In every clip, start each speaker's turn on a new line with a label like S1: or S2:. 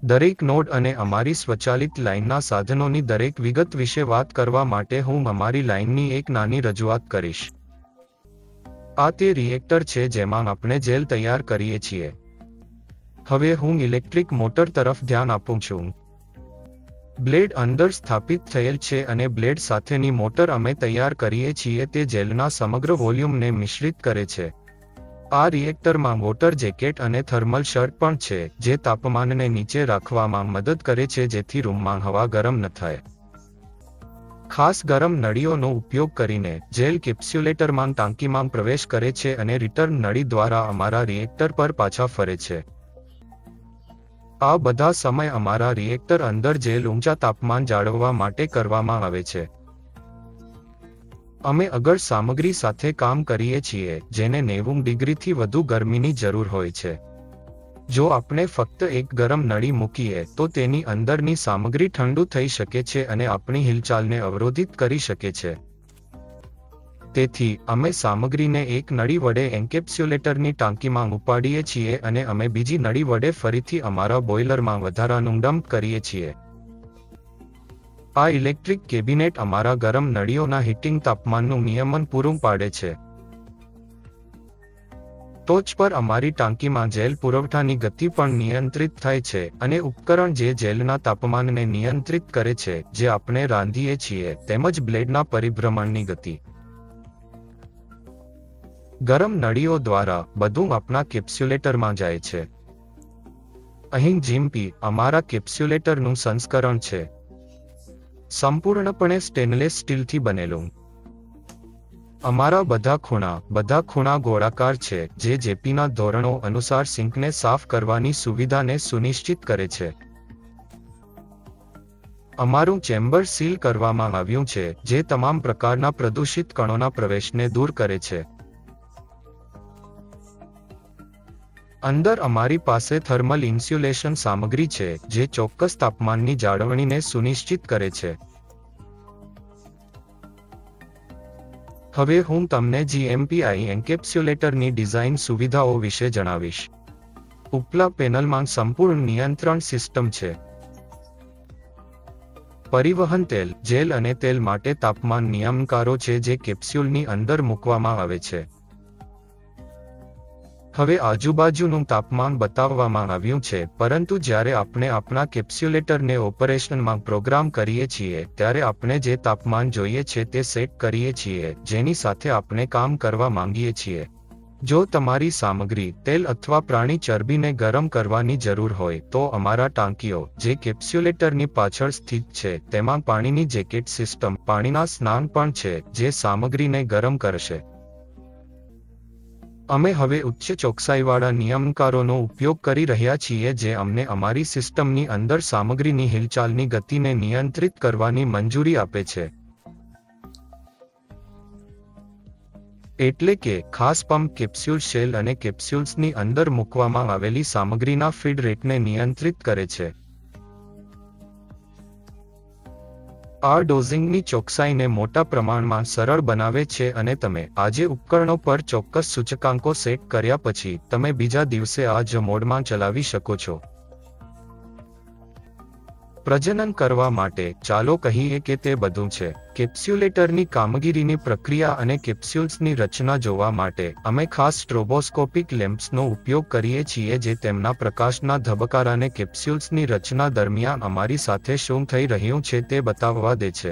S1: દરેક નોડ અને અમારી સ્વચાલિત લાઇનના સાધનોની દરેક વિગત વિશે વાત કરવા માટે હું અમારી લાઇનની એક નાની રજૂઆત કરીશ. આ તે રિએક્ટર છે જેમાં આપણે જેલ તૈયાર કરીએ છીએ. હવે હું ઇલેક્ટ્રિક મોટર તરફ ધ્યાન આપું છું. બ્લેડ અંદર સ્થાપિત થયેલ છે અને બ્લેડ સાથેની મોટર અમે તૈયાર કરીએ છીએ તે જેલના સમગ્ર વોલ્યુમને મિશ્રિત કરે છે. આ રિએક્ટરમાં વોટર જેકેટ અને થર્મલ શર્ટ પણ છે જે તાપમાનને નીચે રાખવામાં મદદ કરે છે જેથી રૂમમાં હવા ગરમ ન થાય. ખાસ ગરમ નળીઓનો ઉપયોગ કરીને જેલ કેપ્સ્યુલેટરમાં ટાંકીમાં પ્રવેશ કરે છે અને રિટર્ન નળી દ્વારા અમારા રિએક્ટર પર પાછા ફરે છે. આ બધા સમય અમારા રિએક્ટર અંદર જેલ ઊંચા તાપમાન જાળવવા માટે કરવામાં આવે છે. અમે અગળ સામગ્રી સાથે કામ કરીએ છીએ જેને 90 ડિગ્રીથી વધુ ગરમીની જરૂર હોય છે. જો આપણે ફક્ત એક ગરમ નળી મૂકીએ તો તેની અંદરની સામગ્રી ઠંડુ થઈ શકે છે અને આપણી હિલચાલને અવરોધિત કરી શકે છે. તેથી અમે સામગ્રીને એક નળી વડે એન્કેપ્સ્યુલેટરની ટાંકીમાં ઉપાડીએ છીએ અને અમે બીજી નળી વડે ફરીથી અમારા બોઇલરમાં વધારાનું ડમ્પ કરીએ છીએ. આ ઇલેક્ટ્રિક કેબિનેટ અમારા ગરમ નળીઓના હીટિંગ તાપમાનનું નિયમન પૂરું પાડે છે. ટોચ પર અમારી ટાંકીમાં જેલ પુરવઠાની ગતિ પણ નિયંત્રિત થાય છે અને ઉપકરણ જે જેલના તાપમાનને નિયંત્રિત કરે છે જે આપણે રાંધીએ છીએ તેમજ બ્લેડના પરિભ્રમણની ગતિ. ગરમ નળીઓ દ્વારા બધું આપણા કેપ્સ્યુલેટરમાં જાય છે. અહીં જીમ્પી અમારા કેપ્સ્યુલેટરનું સંસ્કરણ છે. સંપૂર્ણપણે સ્ટેનલેસ સ્ટીલથી બનેલું. અમારા બધા ખૂણા ગોળાકાર છે જે જેપીના ધોરણો અનુસાર સિંકને સાફ કરવાની સુવિધાને સુનિશ્ચિત કરે છે. અમારું ચેમ્બર સીલ કરવામાં આવ્યું છે જે તમામ પ્રકારના પ્રદૂષિત કણોના પ્રવેશને દૂર કરે છે. અંદર અમારી પાસે થર્મલ ઇન્સ્યુલેશન સામગ્રી છે જે ચોક્કસ તાપમાનની જાળવણીને સુનિશ્ચિત કરે છે. હવે હું તમને જીએમપીઆઈ એન્કેપ્સ્યુલેટરની ડિઝાઇન સુવિધાઓ વિશે જણાવીશ. ઉપલા પેનલમાં સંપૂર્ણ નિયંત્રણ સિસ્ટમ છે. પરિવહન તેલ, જેલ અને તેલ માટે તાપમાન નિયમનકારો છે જે કેપ્સ્યુલની અંદર મૂકવામાં આવે છે. હવે આજુબાજુનું તાપમાન બતાવવામાં આવ્યું છે પરંતુ જ્યારે આપણે આપણા કેપ્સ્યુલેટરને ઓપરેશનમાં પ્રોગ્રામ કરીએ છીએ ત્યારે આપણે જે તાપમાન જોઈએ છે તે સેટ કરીએ છીએ જેની સાથે આપણે કામ કરવા માંગીએ છીએ. જો તમારી સામગ્રી તેલ અથવા પ્રાણી ચરબીને ગરમ કરવાની જરૂર હોય તો અમારા ટાંકીઓ જે કેપ્સ્યુલેટરની પાછળ સ્થિત છે તેમાં પાણીની જેકેટ સિસ્ટમ પાણીના સ્નાન પણ છે જે સામગ્રીને ગરમ કરશે. અમે હવે ઉચ્ચ ચોકસાઈવાળા નિયમનકારોનો ઉપયોગ કરી રહ્યા છીએ જે અમને અમારી સિસ્ટમની અંદર સામગ્રીની હિલચાલની ગતિને નિયંત્રિત કરવાની મંજૂરી આપે છે. એટલે કે ખાસ પંપ કેપ્સ્યુલ શેલ અને કેપ્સ્યુલ્સની અંદર મૂકવામાં આવેલી સામગ્રીના ફીડ રેટને નિયંત્રિત કરે છે. આ ડોઝિંગની ચોકસાઈને મોટા પ્રમાણમાં સરળ બનાવે છે અને તમે આજે ઉપકરણો પર ચોક્કસ સૂચકાંકો સેટ કર્યા પછી તમે બીજા દિવસે આ જ મોડમાં ચલાવી શકો છો. પ્રજનન કરવા માટે ચાલો કહીએ કે તે બધું છે. કેપ્સ્યુલેટરની કામગીરીની પ્રક્રિયા અને કેપ્સ્યુલ્સની રચના જોવા માટે અમે ખાસ સ્ટ્રોબોસ્કોપિક લેમ્પ્સનો ઉપયોગ કરીએ છીએ જે તેમના પ્રકાશના ધબકારાને કેપ્સ્યુલ્સની રચના દરમિયાન અમારી સાથે શું થઈ રહ્યું છે તે બતાવવા દે છે.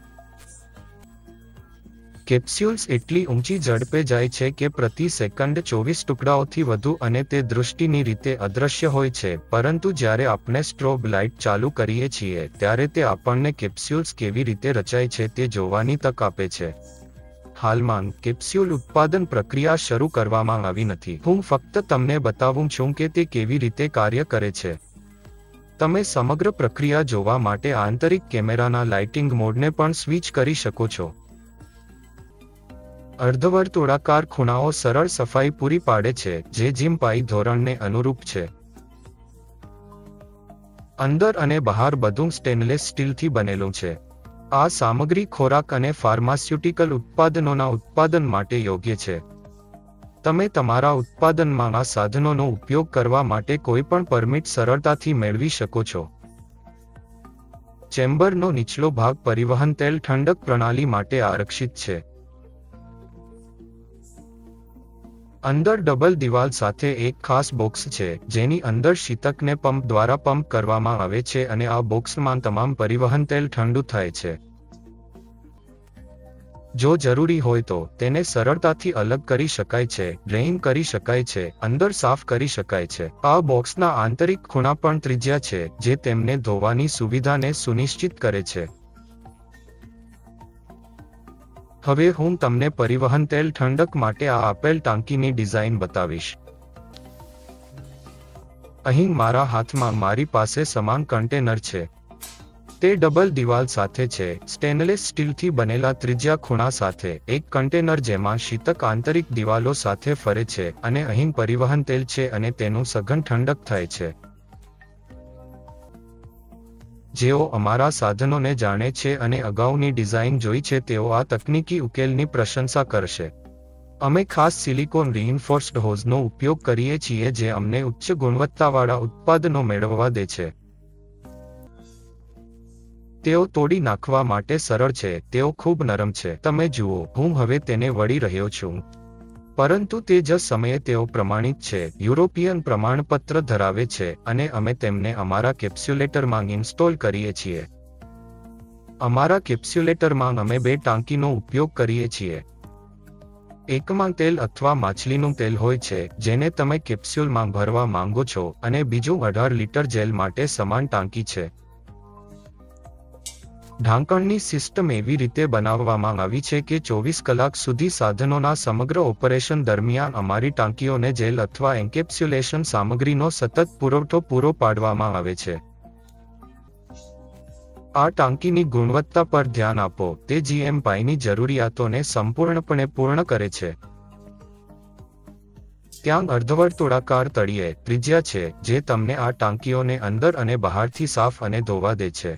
S1: કેપ્સ્યુલ્સ એટલી ઊંચી ઝડપે જાય છે કે પ્રતિ સેકન્ડ 24 ટુકડાઓથી વધુ અને તે દૃષ્ટિની રીતે અદૃશ્ય હોય છે પરંતુ જ્યારે આપણે સ્ટ્રોબ લાઇટ ચાલુ કરીએ છીએ ત્યારે તે આપણને કેપ્સ્યુલ્સ કેવી રીતે રચાય છે તે જોવાની તક આપે છે. હાલમાં કેપ્સ્યુલ ઉત્પાદન પ્રક્રિયા શરૂ કરવામાં આવી નથી. હું ફક્ત તમને બતાવું છું કે તે કેવી રીતે કાર્ય કરે છે. તમે સમગ્ર પ્રક્રિયા જોવા માટે આંતરિક કેમેરાના લાઇટિંગ મોડને પણ સ્વિચ કરી શકો છો. અર્ધવર્તુળાકાર ખૂણાઓ સરળ સફાઈ પૂરી પાડે છે જે જીમ્પાઈ ધોરણને અનુરૂપ છે. અંદર અને બહાર બધું સ્ટેનલેસ સ્ટીલથી બનેલું છે. આ સામગ્રી ખોરાક અને ફાર્માસ્યુટિકલ ઉત્પાદનોના ઉત્પાદન માટે યોગ્ય છે. તમે તમારા ઉત્પાદનમાં આ સાધનોનો ઉપયોગ કરવા માટે કોઈપણ પરમિટ સરળતાથી મેળવી શકો છો. ચેમ્બરનો નીચલો ભાગ પરિવહન તેલ ઠંડક પ્રણાલી માટે આરક્ષિત છે. અંદર ડબલ દિવાલ સાથે એક ખાસ બોક્સ છે જેની અંદર શીતકને પંપ દ્વારા પંપ કરવામાં આવે છે અને આ બોક્સમાં તમામ પરિવહન તેલ ઠંડુ થાય છે. જો જરૂરી હોય તો તેને સરળતાથી અલગ કરી શકાય છે, ડ્રેઇન કરી શકાય છે, અંદર સાફ કરી શકાય છે. આ બોક્સના આંતરિક ખૂણા પણ ત્રિજ્યા છે જે તેમને ધોવાની સુવિધાને સુનિશ્ચિત કરે છે. હવે હું તમને પરિવહન તેલ ઠંડક માટે આ આપેલ ટાંકીની ડિઝાઇન બતાવીશ. અહીં મારા હાથમાં મારી પાસે સમાન કન્ટેનર છે. તે ડબલ દિવાલ સાથે છે, સ્ટેનલેસ સ્ટીલથી બનેલા ત્રિજ્યા ખૂણા સાથે એક કન્ટેનર જેમાં શીતક આંતરિક દિવાલો સાથે ફરે છે અને અહીં પરિવહન તેલ છે અને તેનું સઘન ઠંડક થાય છે. જેઓ અમારા સાધનોને જાણે છે અને અગાઉની ડિઝાઇન જોઈ છે તેઓ આ તકનીકી ઉકેલની પ્રશંસા કરશે. અમે ખાસ સિલિકોન રિઇન્ફોર્સ્ડ હોઝનો ઉપયોગ કરીએ છીએ જે અમને ઉચ્ચ ગુણવત્તાવાળા ઉત્પાદનો મેળવવા દે છે. તેઓ તોડી નાખવા માટે સરળ છે, તેઓ ખૂબ નરમ છે. તમે જુઓ, હું હવે તેને વળી રહ્યો છું. પરંતુ તે જ સમયે તેઓ પ્રમાણિત છે, યુરોપિયન પ્રમાણપત્ર ધરાવે છે અને અમે તેમને અમારા કેપ્સ્યુલેટરમાં ઇન્સ્ટોલ કરીએ છીએ. અમારા કેપ્સ્યુલેટરમાં અમે 2 ટાંકીનો ઉપયોગ કરીએ છીએ. એકમાં તેલ અથવા માછલીનું તેલ હોય છે જેને તમે કેપ્સ્યુલમાં ભરવા માંગો છો અને બીજું 18 લિટર જેલ માટે સમાન ટાંકી છે. ઢાંકણની સિસ્ટમ એવી રીતે બનાવવામાં આવી છે કે 24 કલાક સુધી સાધનોના સમગ્ર ઓપરેશન દરમિયાન અમારી ટાંકીઓને જેલ અથવા એન્કેપ્સ્યુલેશન સામગ્રીનો સતત પુરવઠો પૂરો પાડવામાં આવે છે. આ ટાંકીની ગુણવત્તા પર ધ્યાન આપો, તે GMPની જરૂરિયાતોને સંપૂર્ણપણે પૂર્ણ કરે છે. ત્યાં અર્ધવર્તુળાકાર તળિયે ત્રિજ્યા છે જે તમને આ ટાંકીઓને અંદર અને બહારથી સાફ અને ધોવા દે છે.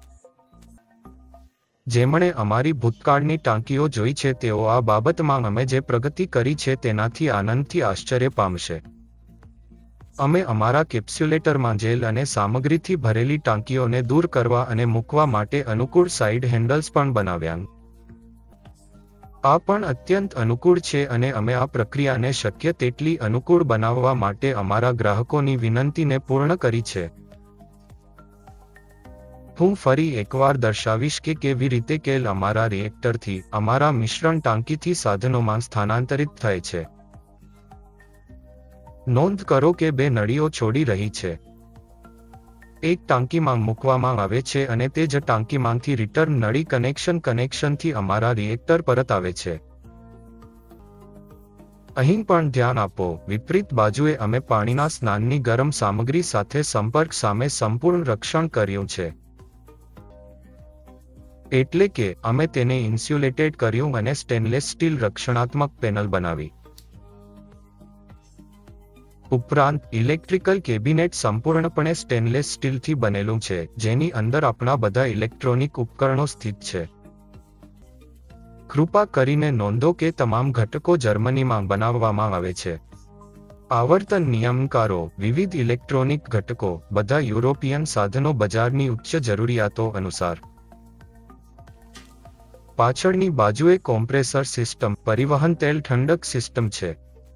S1: જેમણે અમારી ભૂતકાળની ટાંકીઓ જોઈ છે તેઓ આ બાબતમાં અમે જે પ્રગતિ કરી છે તેનાથી આનંદથી આશ્ચર્ય પામશે. અમે અમારા કેપ્સ્યુલેટરમાં જેલ અને સામગ્રીથી ભરેલી ટાંકીઓને દૂર કરવા અને મૂકવા માટે અનુકૂળ સાઇડ હેન્ડલ્સ પણ બનાવ્યા. આ પણ અત્યંત અનુકૂળ છે અને અમે આ પ્રક્રિયાને શક્ય તેટલી અનુકૂળ બનાવવા માટે અમારા ગ્રાહકોની વિનંતીને પૂર્ણ કરી છે. હું ફરી એકવાર દર્શાવીશ કે કેવી રીતે તેલ અમારા રિએક્ટરથી અમારા મિશ્રણ ટાંકીથી સાધનોમાં સ્થાનાંતરિત થાય છે. નોંધ કરો કે 2 નળીઓ છોડી રહી છે. એક ટાંકીમાં મૂકવામાં આવે છે અને તે જ ટાંકીમાંથી રિટર્ન નળી કનેક્શનથી અમારા રિએક્ટર પરત આવે છે. અહીં પણ ધ્યાન આપો, વિપરીત બાજુએ અમે પાણીના સ્નાનની ગરમ સામગ્રી સાથે સંપર્ક સામે સંપૂર્ણ રક્ષણ કર્યું છે. એટલે કે અમે તેને ઇન્સ્યુલેટેડ કર્યું અને સ્ટેનલેસ સ્ટીલ રક્ષણાત્મક પેનલ બનાવી. ઉપરાંત ઇલેક્ટ્રિકલ કેબિનેટ સંપૂર્ણપણે સ્ટેનલેસ સ્ટીલથી બનેલું છે જેની અંદર આપણા બધા ઇલેક્ટ્રોનિક ઉપકરણો સ્થિત છે. કૃપા કરીને નોંધો કે તમામ ઘટકો જર્મનીમાં બનાવવામાં આવે છે. આવર્તન નિયમનકારો, વિવિધ ઇલેક્ટ્રોનિક ઘટકો, બધા યુરોપિયન સાધનો બજારની ઉચ્ચ જરૂરિયાતો અનુસાર. પાછળની બાજુએ કોમ્પ્રેસર સિસ્ટમ, પરિવહન તેલ ઠંડક સિસ્ટમ છે.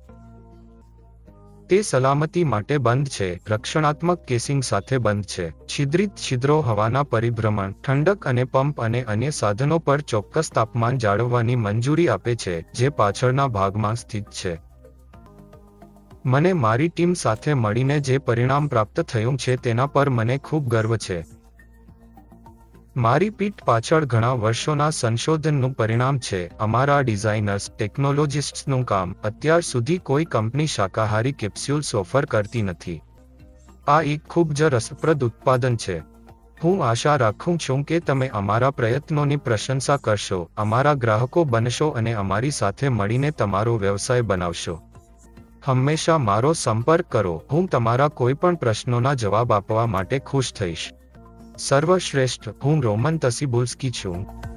S1: તે સલામતી માટે બંધ છે, રક્ષણાત્મક કેસિંગ સાથે બંધ છે. છિદ્રિત છિદ્રો હવાના પરિભ્રમણ, ઠંડક અને પંપ અને અન્ય સાધનો પર ચોક્કસ તાપમાન જાળવવાની મંજૂરી આપે છે જે પાછળના ભાગમાં સ્થિત છે. મને મારી ટીમ સાથે મળીને જે પરિણામ પ્રાપ્ત થયું છે તેના પર મને ખૂબ ગર્વ છે. મારી પીઠ પાછળ ઘણા વર્ષોના સંશોધનનું પરિણામ છે. અમારા ડિઝાઇનર્સ, ટેકનોલોજિસ્ટ્સનું કામ. અત્યાર સુધી કોઈ કંપની શાકાહારી કેપ્સ્યુલ્સ ઓફર કરતી નથી. આ એક ખૂબ જ રસપ્રદ ઉત્પાદન છે. હું આશા રાખું છું કે તમે અમારા પ્રયત્નોની પ્રશંસા કરશો, અમારા ગ્રાહકો બનશો અને અમારી સાથે મળીને તમારો વ્યવસાય બનાવશો. હંમેશા મારો સંપર્ક કરો. હું તમારા કોઈપણ પ્રશ્નોના જવાબ આપવા માટે ખુશ થઈશ. સર્વશ્રેષ્ઠ. હું રોમન તસિબુલ્સ્કી છું.